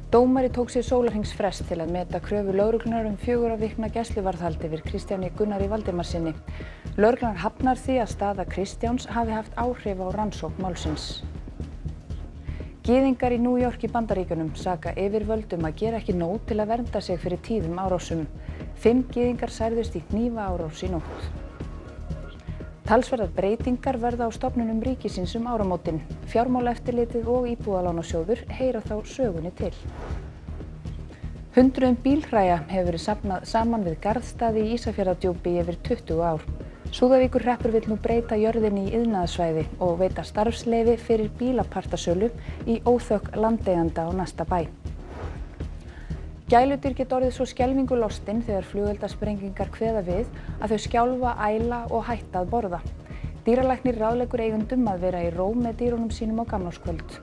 Dómari tók sér sólarhringsfrest til að meta kröfu lögreglunnar 4 vikna gæsluvarðhald yfir Kristjáni Gunnari Valdimarssyni. Lögreglan hafnar því að staða Kristjáns hafi haft áhrif á rannsókn málsins. Gyðingar í New York í Bandaríkjunum saka yfirvöld að gera ekki nóg til að vernda sig fyrir tíðum árásum. 5 gyðingar særðust í hnífaárás í nótt. Talsverðar breytingar verða á stofnunum ríkisins áramótin. Fjármálaeftirlitið og Íbúðalánasjóður heyra þá sögunni til. Hundruðum bílhræja hefur verið safnað saman við garðstaði í Ísafjarðardjúpi í yfir 20 ár. Súðavíkurhreppur vill nú breyta jörðinni í iðnaðarsvæði og veita starfsleyfi fyrir bílapartasölu í óþökk landeiganda á næsta bæ. Gæludýr geta orðið svo skelfingu lostin þegar flugeldasprengingar kveða við að þau skjálfa, æla og hætta að borða. Dýralæknir ráðleggur eigendum að vera í ró með dýrunum sínum á gamlárskvöld.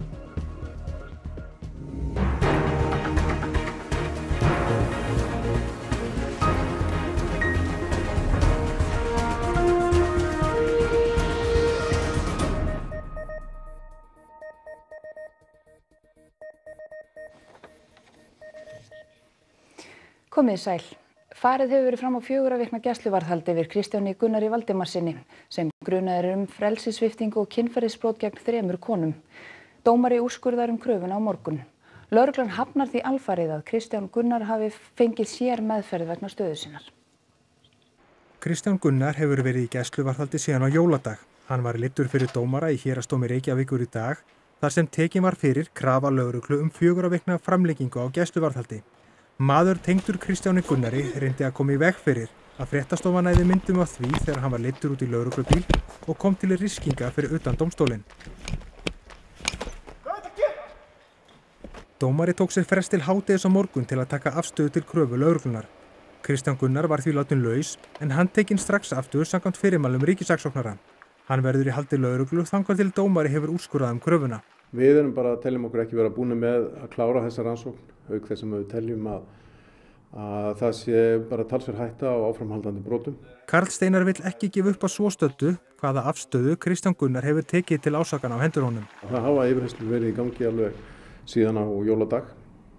Komið sæl. Farið hefur verið fram á 4 vikna gæsluvarðhald yfir Kristjáni Gunnari Valdimarssyni sem grunaður er frelsissviptingu og kynferðisbrot gegn 3 konum. Dómari úrskurðar kröfuna á morgun. Lögreglan hafnar því alfarið að Kristján Gunnar hafi fengið sér meðferð vegna stöðu sinnar. Kristján Gunnar hefur verið í gæsluvarðhaldi síðan á jóladag. Hann var leiddur fyrir dómara í Héraðsdómi Reykjavíkur í dag þar sem tekin var fyrir krafa lögreglu 4 vikna framlengingu á gæsluvarðhaldi. Maður tengdur Kristjáni Gunnari reyndi að koma í veg fyrir að fréttastofa næði myndum af því þegar hann var leiddur út í lögreglubíl og kom til riskinga fyrir utan dómstólinn. Dómari tók sér frest til hádegis á morgun til að taka afstöðu til kröfu lögreglunnar. Kristján Gunnar var því látinn laus en hann tekinn strax aftur samkvæmt fyrirmælum ríkissaksóknara. Hann verður í haldi lögreglu þangað til dómari hefur úrskurðað kröfuna. Við erum bara að teljum okkur ekki vera búin með að klára þessa rannsókn, auk þess að við teljum að það sé bara talsverð hætta á áframhaldandi brotum. Karl Steinar vill ekki gefa upp á svo stöddu hvaða afstöðu Kristján Gunnar hefur tekið til ásakana á hendur honum. Það hafa yfirheyrslur verið í gangi alveg síðan á jóladag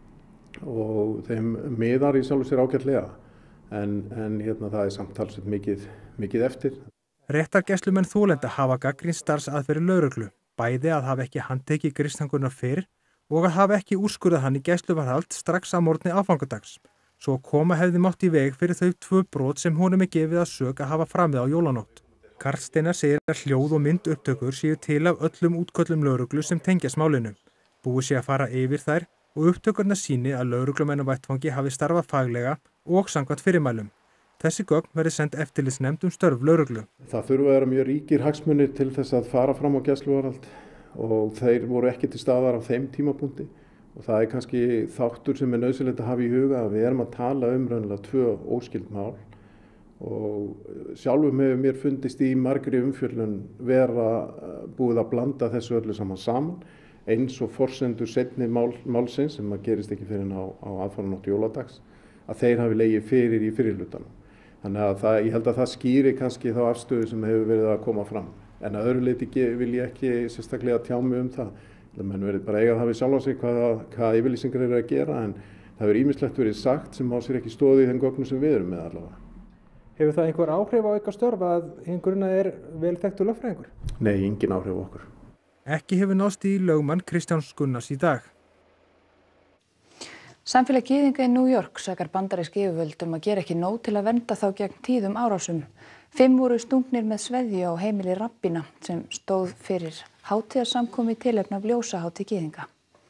og þeim miðar í sjálfu sér ágætlega en það er samt talsvert mikið eftir. Réttargæslumenn þolenda hafa gagnrýnt starfsaðferðir lögreglu, bæði að hafa ekki handtekið Kristján Gunnar fyrr og að hafa ekki úrskurðað hann í gæsluvarðhald strax að morgni aðfangadags. Svo koma hefði mátt í veg fyrir þau 2 brot sem honum er gefið að sök að hafa framið á jólanótt. Karl Steinar segir að hljóð- og myndupptökur séu til af öllum útköllum lögreglu sem tengjast málinu. Búið sé að fara yfir þær og upptökurnar sýni að lögreglumenn á vettvangi hafi starfað faglega og samkvæmt fyrirmælum. Þessi gögn verði send eftirlitsnefnd störf lögreglu. Það þurfa að vera mjög ríkir hagsmunir til þess að fara fram á gæsluvarðhald og þeir voru ekki til staðar á þeim tímapunkti og það er kannski þáttur sem er nauðsynlegt að hafa í huga að við erum að tala raunverulega 2 óskyld mál og sjálfum hefur mér fundist í margri umfjöllun vera búið að blanda þessu öllu saman eins og forsendur seinni málsins sem að gerist ekki fyrir á aðfaranótt jóladags að þeir hafi legið fyrir í fyrirhlutanum. Þannig að ég held að það skýri kannski þá afstöðu sem hefur verið að koma fram. En að öðru leyti vil ég ekki sérstaklega tjá mig það. Menn verið bara eiga það við sjálfa sig hvað yfirlýsingar eru að gera en það hefur ýmislegt verið sagt sem á sér ekki stóð í þeim gögnum sem við erum með allavega. Hefur það einhver áhrif á ykkar störf að hinn grunaði er vel þekktur lögfræðingur? Nei, engin áhrif á okkur. Ekki hefur náðst í lögmann Kristjáns Gunnars í dag. Samfélag gyðinga í New York sakar bandarísk yfirvöld að gera ekki nóg til að vernda þá gegn tíðum árásum. 5 voru stungnir með sveðju á heimili rabbína sem stóð fyrir hátíðarsamkomu í tilefni af ljósahátíð gyðinga.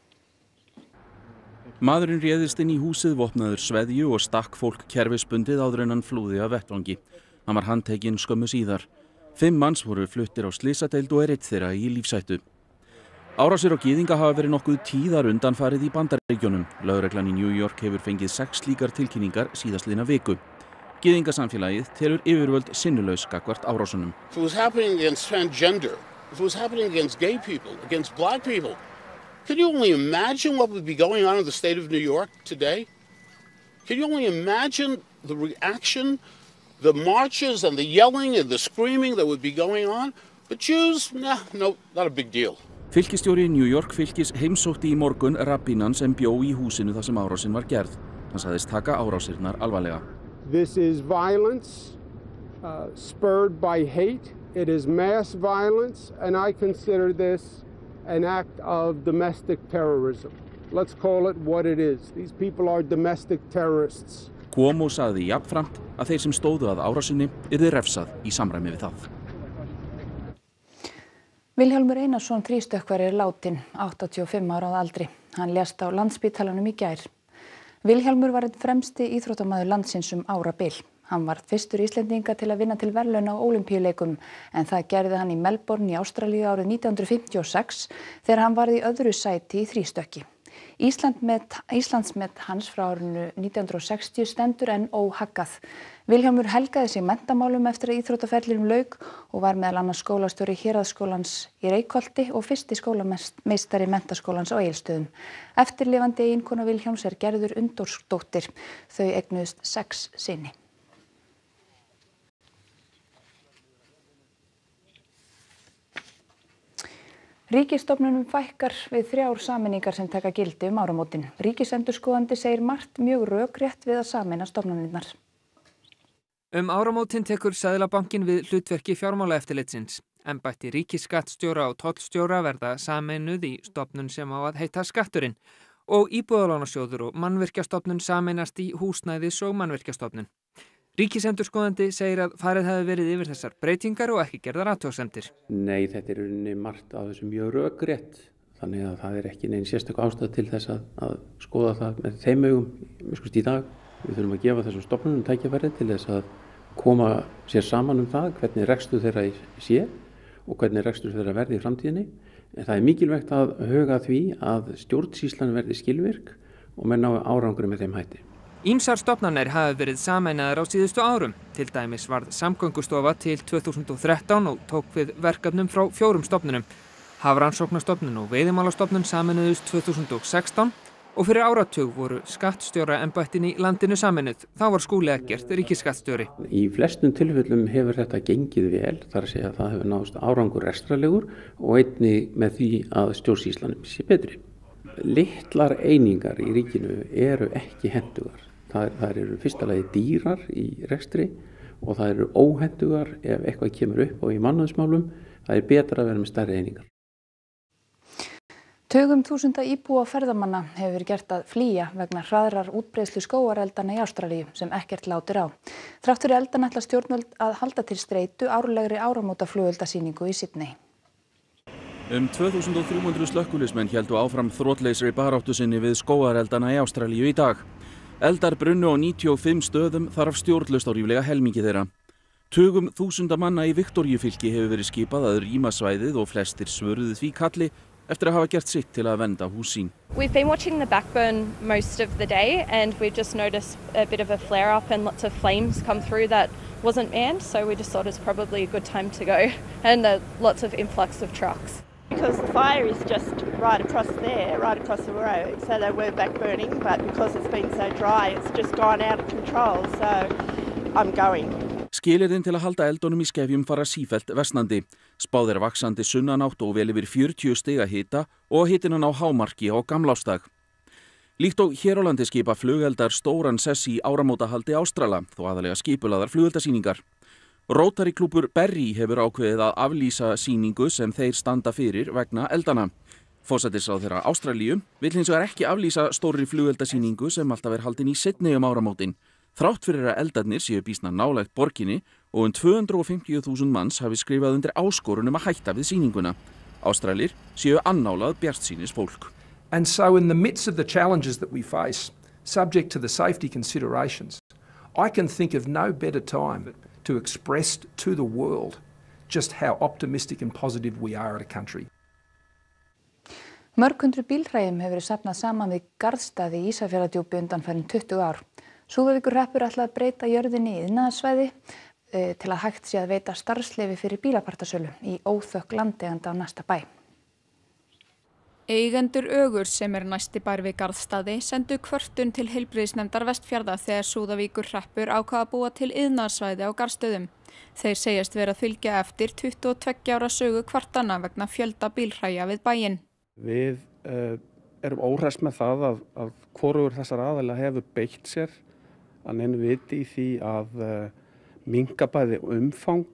Maðurinn réðist inn í húsið vopnaður sveðju og stakk fólk kerfisbundið áður en hann flúði af vettvangi. Hann var handtekinn skömmu síðar. 5 manns voru fluttir á slysadeild og er 1 þeirra í lífshættu. Árásir á gyðinga hafa verið nokkuð tíðar undanfarið í Bandaríkjunum. Lögreglan í New York hefur fengið 6 slíkar tilkynningar síðastliðna viku. Gyðingasamfélagið telur yfirvöld sinnulaus gagnvart árásunum. If it was happening against transgender, if it was happening against gay people, against black people, can you only imagine what would be going on in the state of New York today? Can you only imagine the reaction, the marches and the yelling and the screaming that would be going on? But Jews, no, not a big deal. Fylkisstjóri New York fylkis heimsótti í morgun rabbínan sem bjó í húsinu þar sem árásin var gerð. Hann sagðist taka árásirnar alvarlega. This is violence spurred by hate. It is mass violence and I consider this an act of domestic terrorism. Let's call it what it is. These people are domestic terrorists. Cuomo sagði jafnframt að þeir sem stóðu að árásinni yrði refsað í samræmi við það. Vilhjálmur Einarsson þrístökkvari látinn, 85 ára að aldri. Hann lést á Landspítalanum í gær. Vilhjálmur var einn fremsti íþróttamaður landsins árabil. Hann var fyrstur Íslendinga til að vinna til verðlauna á Ólympíuleikum en það gerði hann í Melbourne í Ástralíu árið 1956 þegar hann varð í öðru sæti í þrístökki. Íslandsmet hans frá árinu 1960 stendur enn óhaggað. Vilhjálmur helgaði sig menntamálum eftir að íþróttaferlinum lauk og var meðal annars skólastjóri Héraðsskólans í Reykholti og fyrsti skólameistari Menntaskólans á Egilsstöðum. Eftirlifandi eiginkona Vilhjálms Gerður Unndórsdóttir. Þau eignuðust 6 syni. Ríkisstofnunum fækkar við 3 sameiningar sem taka gildi áramótin. Ríkisendurskoðandi segir margt mjög rökrétt við að sameina stofnanirnar. Áramótin tekur Seðlabankinn við hlutverki fjármálaeftirlitsins. Embætti ríkisskattstjóra og tollstjóra verða sameinuð í stofnun sem á að heita Skatturinn og Íbúðalánasjóður og Mannvirkjastofnun sameinast í Húsnæðis- og Mannvirkjastofnun. Ríkisendurskoðandi segir að farið hafi verið yfir þessar breytingar og ekki gerðar athugasemdir. Nei, þetta er unni margt á þessu mjög rökrétt. Þannig að það er ekki nein sérstök ástæða til þess að skoða það með þeim augum í dag. Við þurfum að gefa þessum stofnunum tækifæri til þess að koma sér saman það hvernig rekstur þeirra sé og hvernig rekstur þeirra verði í framtíðinni. En það er mikilvægt að huga því að stjórnsýslan verði skilvirk og menn ná árangri með þeim hætti. Ýmsar stofnanir hafa verið sameinaðar á síðustu árum. Til dæmis varð Samgöngustofa til 2013 og tók við verkefnum frá 4 stofnunum. Hafrannsóknastofnun og Veiðimálastofnun sameinuðust 2016 og fyrir áratug voru skattstjóraembættin í landinu sameinuð. Þá var Skúli Eggert ríkisskattstjóri. Í flestum tilfellum hefur þetta gengið vel, þar að segja að það hefur náðst árangur rekstrarlegur og einnig með því að stjórnsýslan sé betri. Litlar einingar í ríkinu eru ekki hentugar. Það eru fyrsta lagi dýrar í rekstri og það eru óhentugar ef eitthvað kemur upp á í mannúðsmálum. Það er betra að vera með stærri einingar. Tugum þúsunda íbúa ferðamanna hefur verið gert að flýja vegna hraðrar útbreiðslu skógareldana í Ástralíu sem ekkert látir á. Þrátt fyrir eldana ætla stjórnvöld að halda til streitu árlegri áramótaflugeldasýningu í Sydney. 2300 slökkviliðsmenn héldu áfram þrotleysri baráttu sinni við skógareldana í Ástralíu í dag. Eldar brunnu á 95 stöðum þar af stjórnlaust á ríflega helmingi þeirra. Tugum þúsunda manna í Viktoríufylki hefur verið skipað að rýma svæðið og flestir svöruðu því kalli eftir að hafa gert sitt til að vernda hús sín. We've been watching the backburn most of the day and we've just noticed a bit of a flare up and lots of flames come through that wasn't manned, so we just thought it's probably a good time to go and lots of influx of trucks. Because the fire is just right across there, right across the road, so they were back burning, but because it's been so dry, it's just gone out of control, so I'm going. Skilyrðin til að halda eldunum í skefjum fara sífellt versnandi. Spáð er vaxandi sunnanátt og vel yfir 40 stiga hita og hitinnan á hámarki á gamlársdag. Líkt og hér á landi skipa flugeldar stóran sess í áramótahaldi Ástrala, þó aðalega skipulaðar flugeldasýningar. Rotary klúbbur Berry hefur ákveðið að aflýsa sýningu sem þeir standa fyrir vegna eldana. Forsætisráðherra Ástralíu vill hins vegar ekki aflýsa stórri flugeldasýningu sem alltaf er haldin í Sydney áramótin. Þrátt fyrir að eldarnir séu býsna nálægt borginni og 250.000 manns hafi skrifað undir áskorun að hætta við sýninguna. Ástralir séu annálað bjartsýnis fólk. And so in the midst of the challenges that we face, subject to the safety considerations, I can think of no better time to express to the world just how optimistic and positive we are as a country. Mörg hundruð bílhræjum hefur verið safnað saman við Garðstaði í Ísafjarðardjúpi undanfarin 20 ár. Súðavíkurhreppur ætlaði að breyta jörðinni í iðnaðarsvæði til að hægt sé að veita starfsleyfi fyrir bílapartasölu í óþökk landeiganda á næsta bæ. Eigendur Ögur sem næsti bær við Garðstaði sendu kvörtun til heilbrigðisnefndar Vestfjarða þegar Súðavíkurhreppur ákvað að búa til iðnaðarsvæði á Garðstöðum. Þeir segjast vera að fylgja eftir 22 ára sögu kvartana vegna fjölda bílhræja við bæinn. Við erum óhress með það að hvorugur þessar aðila hefur beitt sér að neinu viti í því að minnka bæði umfang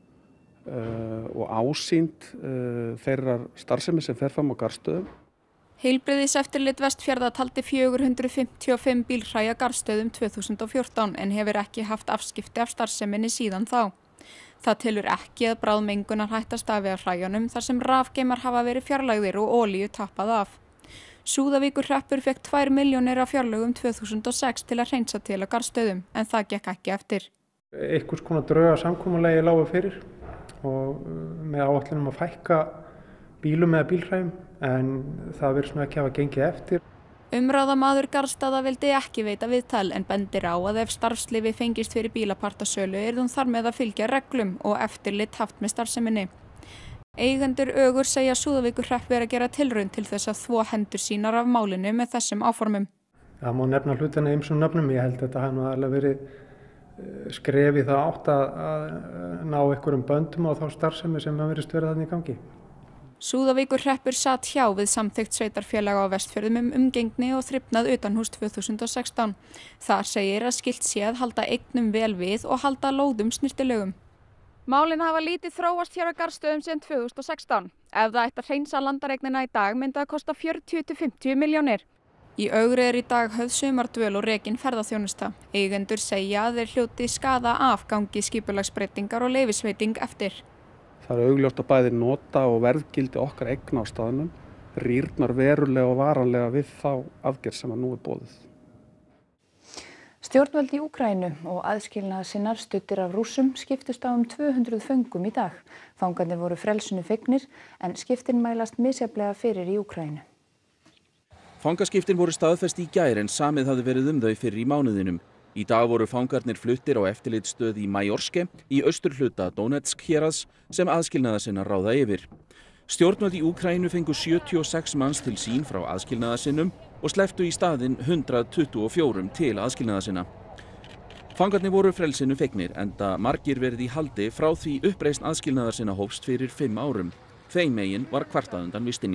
og ásýnd þeirrar starfsemi sem fer fram á Garðstöðum. Heilbrigðiseftirlit Vestfjarða taldi 455 bílhræja Garðstöðum 2014 en hefur ekki haft afskipti af starfseminni síðan þá. Það telur ekki að bráð mengunarhætta stafi af hræjunum þar sem rafgeymar hafa verið fjarlægðir og olíu tappað af. Súðavíkurhreppur fékk 2 milljónir af fjárlögum 2006 til að hreinsa til á Garðstöðum en það gekk ekki eftir. Einhvers konar drög að samkomulagi lágu fyrir og með áætlunum að fækka bílum eða bílhræjum en það virðist nú ekki hafa gengið eftir. Umráðamaður Garðstaða vildi ekki veita viðtal en bendir á að ef starfsleyfi fengist fyrir bílapartasölu yrði hún þar með að fylgja reglum og eftirlit haft með starfseminni. Eigendur Ögur segja Súðavíkurhrepp vera að gera tilraun til þess að þvo hendur sínar af málinu með þessum áformum. Það má nefna hlutina ýmsum nöfnum, ég held að þetta hafi nú alveg verið skref í það átt að ná einhverjum böndum á þá starfsemi sem hafa verið verið þarna í gangi. Súðavíkurhreppur sat hjá við samþykkt sveitarfélaga á Vestfjörðum umgengni og þrifnað utanhús 2016. Þar segir að skylt sé að halda eignum vel við og halda lóðum snyrtilegum. Málin hafa lítið þróast hér á Garðstöðum síðan 2016. Ef það ætti að hreinsa landareignina í dag myndi það kosta 40 til 50 milljónir. Í Ögri í dag höfð sumardvöl og rekin ferðaþjónusta. Eigendur segja að þeir hljóti skaða af gangi skipulagsbreytingar og leyfisveiting eftir. Það augljóst að bæði nota og verðgildi okkar eigna á staðnum rýrnar verulega og varanlega við þá aðgerð sem nú boðuð. Stjórnvöld í Úkraínu og aðskilnaðarsinnar studdir af Rússum skiptust á 200 föngum í dag. Fangarnir voru frelsinu fegnir en skiptin mælast misjafnlega fyrir í Úkraínu. Fangaskiptin voru staðfest í gær en samið hafði verið þau fyrir í mánuðinum. Í dag voru fangarnir fluttir á eftirlitsstöð í Majorske í austurhluta Donetsk héraðs sem aðskilnaðarsinnar ráða yfir. Stjórnvöld í Úkraínu fengu 76 manns til sín frá aðskilnaðarsinnum og slepptu í staðinn 124 til aðskilnaðarsinna. Fangarnir voru frelsinu fegnir enda margir verið í haldi frá því uppreisn aðskilnaðarsinna hófst fyrir 5 árum. Þeim megin var kvartað undan vistinni.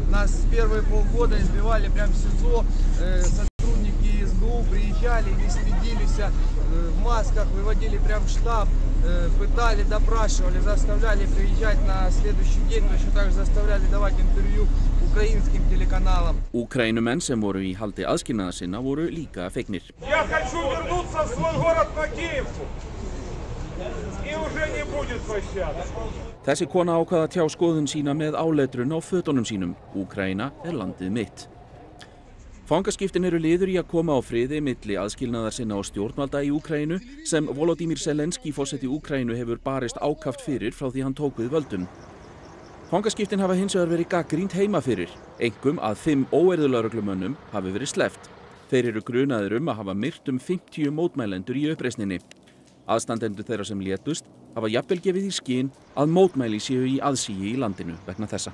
Приезжали, не следились в масках, выводили прям в штаб, пытали, допрашивали, заставляли приезжать на следующий день, точно так же заставляли давать интервью украинским телеканалам. Úkraínumenn sem voru í haldi aðskilnaðarsinna voru líka fegnir. Я хочу вернуться в свой город Макеевку, и уже не будет пощады. Þessi kona ákvað að tjá skoðun sína með áletrun á fötunum sínum. Úkraína landið mitt. Fangaskiptin eru liður í að koma á friði milli aðskilnaðarsinna og stjórnvalda í Úkraínu sem Volodymyr Zelensky forseti Úkraínu hefur barist ákaft fyrir frá því hann tók við völdum. Fangaskiptin hafa hins vegar verið gagnrýnd heima fyrir, einkum að 5 óeirðulögreglumönnum hafi verið sleppt. Þeir eru grunaðir að hafa myrt 50 mótmælendur í uppreisninni. Aðstandendur þeirra sem létust hafa jafnvel gefið í skyn að mótmæli séu í aðsigi í landinu vegna þessa.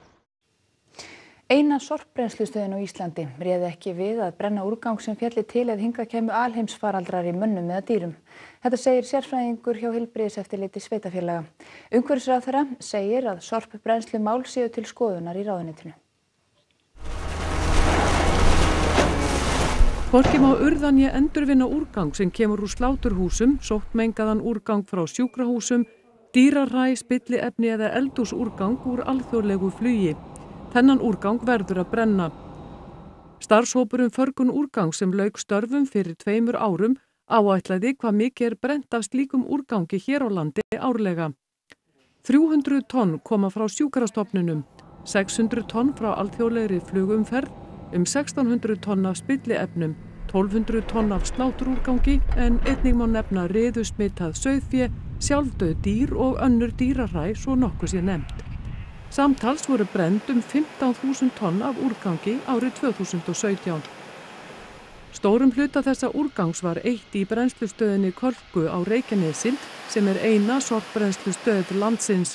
Eina sorpbrennslustöðin á Íslandi réði ekki við að brenna úrgang sem félli til ef hingað kæmu alheimsfaraldrar í mönnum eða dýrum. Þetta segir sérfræðingur hjá heilbrigðiseftirliti sveitarfélaga. Umhverfisráðherra segir að sorpbrennslumál séu til skoðunar í ráðuneytinu. Hvorki má urðan ég endurvinna úrgang sem kemur úr sláturhúsum, sóttmengaðan úrgang frá sjúkrahúsum, dýrahræ, spilliefni eða eldhúsúrgang úr alþjóðlegu flugi. Þennan úrgang verður að brenna. Starfshópur förgun úrgang sem lauk störfum fyrir 2 árum áætlaði hvað mikið brennt af slíkum úrgangi hér á landi árlega. 300 tonn koma frá sjúkrastofnunum, 600 tonn frá alþjóðlegri flugumferð, 1600 tonn af spilliefnum, 1200 tonn af sláturúrgangi en einnig má nefna riðusmitað sauðfé, sjálfdauð dýr og önnur dýrahræ svo nokkuð sé nefnt. Samtals voru brennd 15.000 tonn af úrgangi árið 2017. Stórum hluta þessa úrgangs var eytt í brennslustöðinni Kölku á Reykjanesi sem eina sorpbrennslustöð landsins.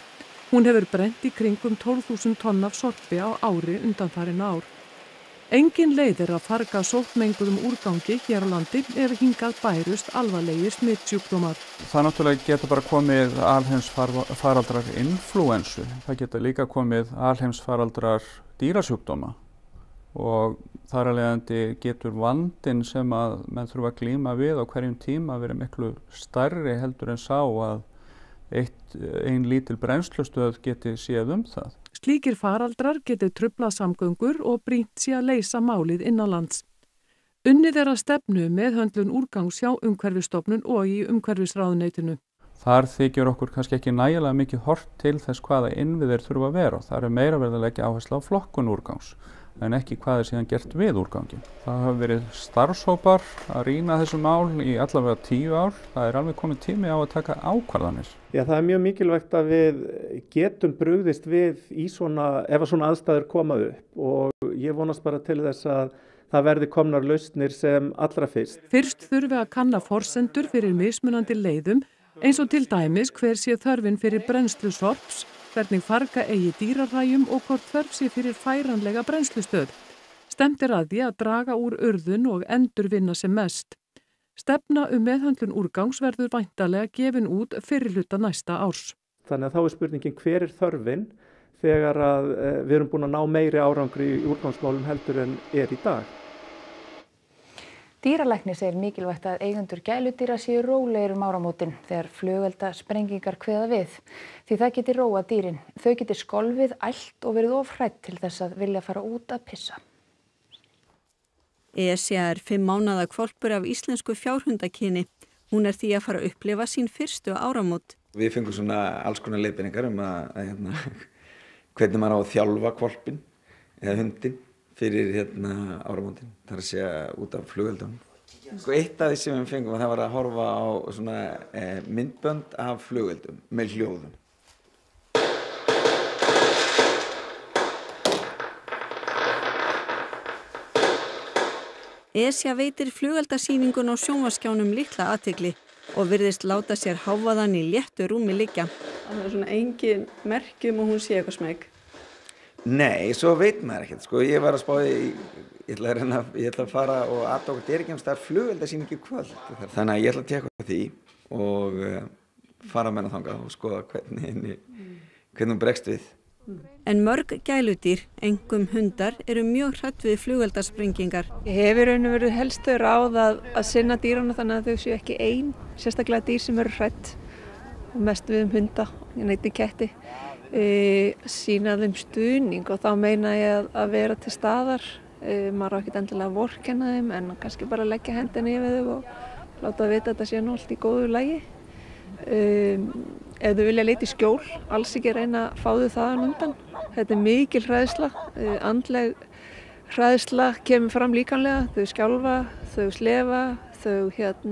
Hún hefur brennt í kringum 12.000 tonn af sorpi á ári undanfarin ár. Engin leið að farga sóttmenguðum úrgangi hér á landi ef hingað bærust alvarlegir smitsjúkdómar. Það náttúrulega geta bara komið alheimsfaraldrar inflúensu. Það geta líka komið alheimsfaraldrar dýrasjúkdóma og þar af leiðandi getur vandinn sem að menn þurfa að glíma við á hverjum tíma verið miklu stærri heldur en sá að ein lítil brennslustöð geti séð það. Slíkir faraldrar geti truflað samgöngur og brýnt sé að leysa málið innanlands. Unnið að stefnu með höndlun úrgangs hjá Umhverfisstofnun og í umhverfisráðuneytinu. Þar þykir okkur kannski ekki nægilega mikið horft til þess hvaða innviðir þurfa að vera. Það meira verið að leggja áherslu á flokkun úrgangs, en ekki hvað síðan gert við úrgangi. Það hafa verið starfshópar að rýna þessu mál í allavega 10 ár. Það alveg komið tími á að taka ákvarðanir. Já, það mjög mikilvægt að við getum brugðist við í ef svona aðstæður koma upp og ég vonast bara til þess að það verði komnar lausnir sem allra fyrst. Fyrst þurfi að kanna forsendur fyrir mismunandi leiðum eins og til dæmis hver sé þörfin fyrir brennslu sorps, hvernig farga eigi dýrarhræjum og hvort þörf sé fyrir færanlega brennslustöð. Stefnt að því að draga úr urðun og endurvinna sem mest. Stefna meðhöndlun úrgangs verður væntanlega gefin út fyrir hluta næsta árs. Þannig að þá spurningin hver þörfin þegar að við erum búin að ná meiri árangri í úrgangsmálum heldur en í dag. Dýralæknir segir mikilvægt að eigendur gæludýra séu rólegir áramótin þegar flugeldasprengingar kveða við. Því það geti róað dýrin. Þau geti skolfið, ælt og verið of hrædd til þess að vilja fara út að pissa. Esja 5 mánaða hvolpur af íslensku fjárhundakyni. Hún því að fara að upplifa sín fyrstu áramót. Við fengum svona alls konar leiðbeiningar að hvernig maður á að þjálfa hvolpinn eða hundinn fyrir áramótin, þar að segja út af flugeldunum. Eitt af því sem við fengum það var að horfa á svona myndbönd af flugeldum með hljóðum. Esja veitir flugeldasýningun á sjónvarpsskjánum litla athygli og virðist láta sér hávaðan í léttu rúmi liggja. Það svona engin merki og hún sé eitthvað smeg. Nei, svo veit maður ekkert. Ég var að spá ég ætla að fara og aðtóka það flugeldasýning í kvöld. Þannig að ég ætla að tékka því og fara með hana þangað og skoða hvernig hún bregst við. En mörg gæludýr, einkum hundar, eru mjög hrædd við flugeldasprengingar. Ég hef í raun og veru helst þau ráð að sinna dýrana þannig að þau séu ekki ein, sérstaklega dýr sem eru hrædd og mest við hunda, einnig ketti. Sýna þeim stuðning og þá meina ég að vera til staðar. Maður á ekkert endilega að vorkenna þeim en kannski bara leggja hendina yfir þau og láta vita að þetta sé nú allt í góðu lagi. Ef þau vilja leita í skjól, alls ekki reyna að fá þau þaðan undan. Þetta mikil hræðsla, andleg hræðsla kemur fram líkamlega, þau skjálfa, þau slefa, þau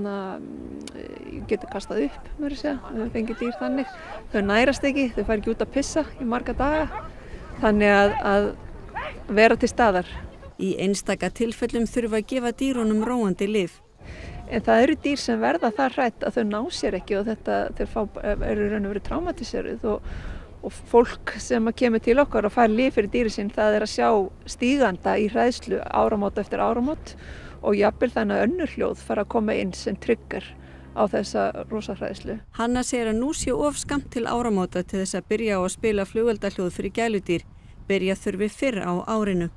getur kastað upp, þau fengið dýr þannig. Þau nærast ekki, þau fær ekki út að pissa í marga daga, þannig að vera til staðar. Í einstaka tilfellum þurfa að gefa dýrunum róandi lyf. En það eru dýr sem verða það hrædd að þau ná sér ekki og þeir eru raun og veru traumatiseruð og fólk sem kemur til okkar og fær lyf fyrir dýri sín það að sjá stíganda í hræðslu áramót eftir áramót og jafnvel þannig að önnur hljóð fara að koma inn sem tryggar á þessa rosa hræðslu. Hanna segir að nú sé of skammt til áramóta til þess að byrja á að spila flugeldahljóð fyrir gæludýr. Byrja þurfi fyrr á árinu.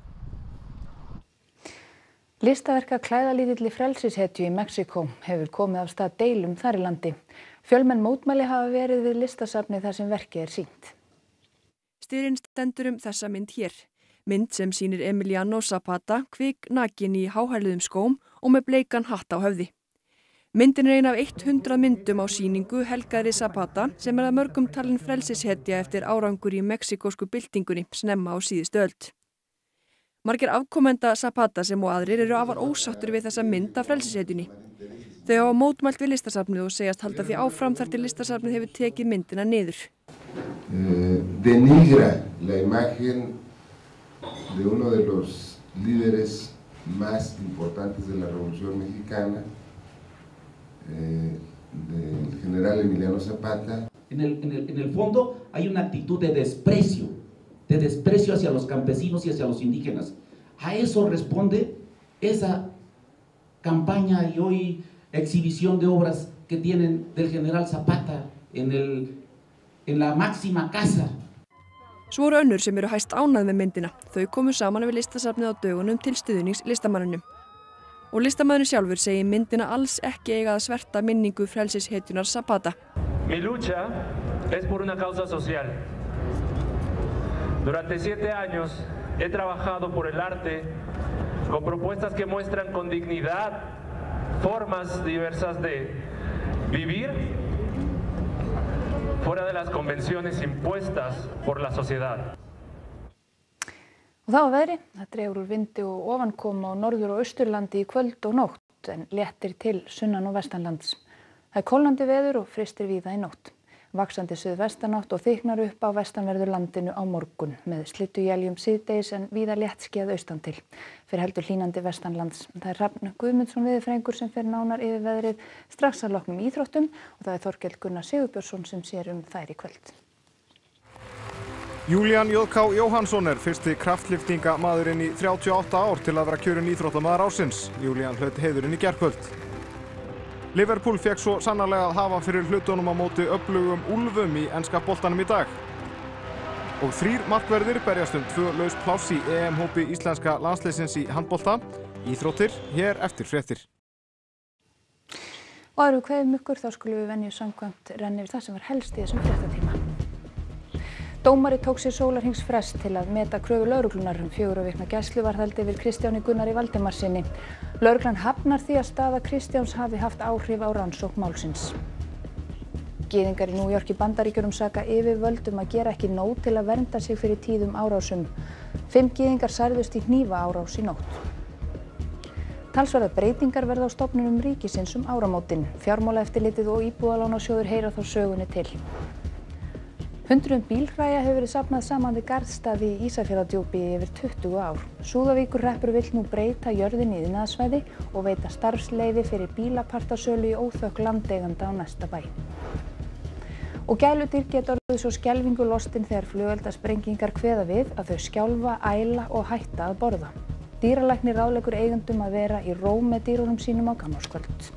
Listaverka klæðalítilli frelsishetju í Mexíkó hefur komið af stað deilum þar í landi. Fjölmenn mótmæli hafa verið við listasafnið þar sem verkið sýnt. Styrinn stendur þessa mynd hér. Mynd sem sýnir Emiliano Zapata kviknakin í háhæluðum skóm og með bleikan hatt á höfði. Myndin ein af 100 myndum á sýningu helgaðri Zapata sem að mörgum talin frelsishetja eftir árangur í mexíkósku byltingunni snemma á síðustu öld. Margir afkomenda Zapata sem og aðrir eru afar ósáttur við þessa mynd af frelsishetjunni. Þau hafa mótmælt við listasafnið og segjast halda því áfram þar til listasafnið hefur tekið myndina niður. Denigra la imagen de uno de los líderes más importantes de la Revolución Mexicana, del general Emiliano Zapata. En el fondo hay una actitud de desprecio hacia los campesinos y hacia los indígenas. A eso responde esa campaña y hoy exhibición de obras que tienen del general Zapata en la máxima casa. Svo voru önnur sem eru hæst ánægð með myndina. Þau komu saman við listasafnið á dögunum til stuðnings listamanninum. Og listamanninn sjálfur segir myndina alls ekki eiga að sverta minningu frelsishetjunar Zapata. Mi lucha es por una causa social. Durante 7 años he trabajado por el arte con propuestas que muestran con dignidad formas diversas de vivir fuera de las convenciones impuestas por la sociedad. Og þá að veðri, það dregur úr vindi og ofankoma á norður- og austurlandi í kvöld og nótt en léttir til sunnan- og vestanlands. Það kólnandi veður og frystir víða í nótt. Vaxandi suðvestanátt og þykknar upp á vestanverðu landinu á morgun með slydduéljum síðdegis en víða léttskýjað austan til. Fyrir heldur hlýnandi vestanlands. Það Hrafn Guðmundsson veðurfræðingur sem fer nánar yfir veðrið strax að loknum íþróttum og það Þorkell Gunnar Sigurbjörnsson sem sér þær í kvöld. Julian J.K. Jóhannsson fyrsti kraftlyftingamaðurinn í 38 ár til að vera kjörinn íþróttamaður ársins. Julian hlaut heiðurinn í gærkvöld. Liverpool fekk svo sannarlega að hafa fyrir hlutunum á móti öflugum úlfum í enska boltanum í dag. Og 3 markverðir berjast 2 laus pláss í EM-hópi íslenska landsliðsins í handbolta. Íþróttir hér eftir fréttir. Og aðru kveðum ykkur þá skulum við venju samkvæmt renna yfir það sem var helst í þessum fréttatíma. Dómari tók sér sólarhringsfrest til að meta kröfu lögreglunnar 4 vikna gæsluvarðhaldi yfir Kristjáni Gunnari Valdimarssyni. Lögreglan hafnar því að staða Kristjáns hafi haft áhrif á rannsókn málsins. Gyðingar í New York í Bandaríkjunum saka yfirvöld að gera ekki nóg til að vernda sig fyrir tíðum árásum. 5 gyðingar særðust í hnífaárás í nótt. Talsverðar breytingar verða á stofnunum ríkisins áramótin. Fjármálaeftirlitið og Íbúðalánasjóður heyra þá sögunni til. Hundruðum bílhræja hefur verið safnað saman við garðstaði í Ísafjarðardjúpi í yfir 20 ár. Súðavíkurhreppur vill nú breyta jörðinni í iðnaðarsvæði og veita starfsleyfi fyrir bílapartasölu í óþökk landeiganda á næsta bæ. Og gæludýr geta orðið svo skelfingu lostin þegar flugeldassprengingar kveða við að þau skjálfa, æla og hætta að borða. Dýralæknir ráðleggur eigendum að vera í ró með dýrunum sínum á gamlárskvöld.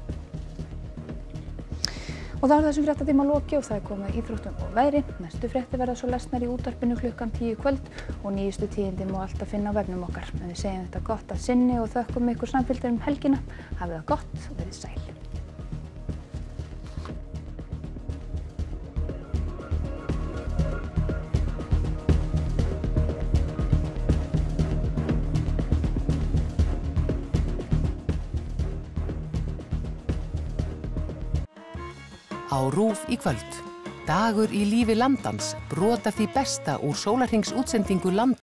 Og þá þessum fréttatíma lokið og það komið íþróttum og veðri. Næstu fréttir verða svo lesnar í útvarpinu klukkan 10 kvöld og nýjustu tíðindi má alltaf finna á vefnum okkar. En við segjum þetta gott að sinni og þökkum ykkur samfylgdar helgina. Hafið það gott og verið sæl. Á RÚV í kvöld. Dagur í lífi landans, brot af því besta úr sólarhringsútsendingu land.